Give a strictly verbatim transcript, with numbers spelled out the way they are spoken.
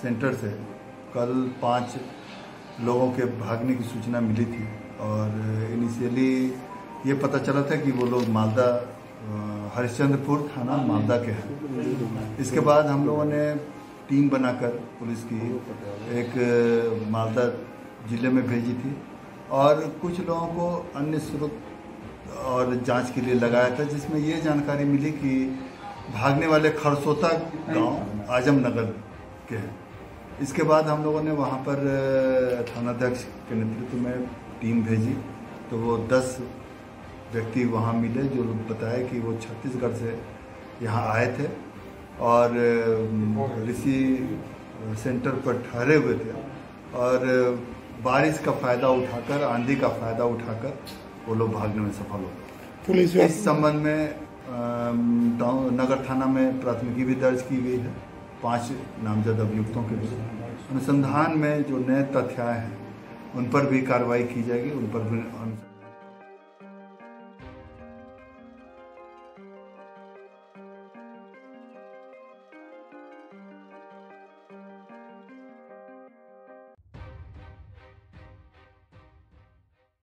Centre से कल पांच लोगों के भागने की सूचना मिली थी और इनिशियली ये पता चला था कि वो लोग मालदा हरिश्चंद्रपुर थाना मालदा के हैं। इसके बाद हम लोगों ने टीम बनाकर पुलिस की एक मालदा जिले में भेजी थी और कुछ लोगों को अन्य स्रोत और जांच के लिए लगाया था, जिसमें ये जानकारी मिली कि भागने वाले खरसोता गांव आजमनगर के हैं। इसके बाद हम लोगों ने वहां पर थानाध्यक्ष के नेतृत्व में टीम भेजी तो वो दस व्यक्ति वहां मिले जो बताए कि वो छत्तीसगढ़ से यहाँ आए थे और ऋषि सेंटर पर ठहरे हुए थे और बारिश का फायदा उठाकर, आंधी का फायदा उठाकर वो लोग भागने में सफल हो गए। पुलिस इस संबंध में नगर थाना में प्राथमिकी भी दर्ज की गई है पांच नामजद अभियुक्तों के विरुद्ध। अनुसंधान में जो नए तथ्य आए हैं उन पर भी कार्रवाई की जाएगी, उन पर भी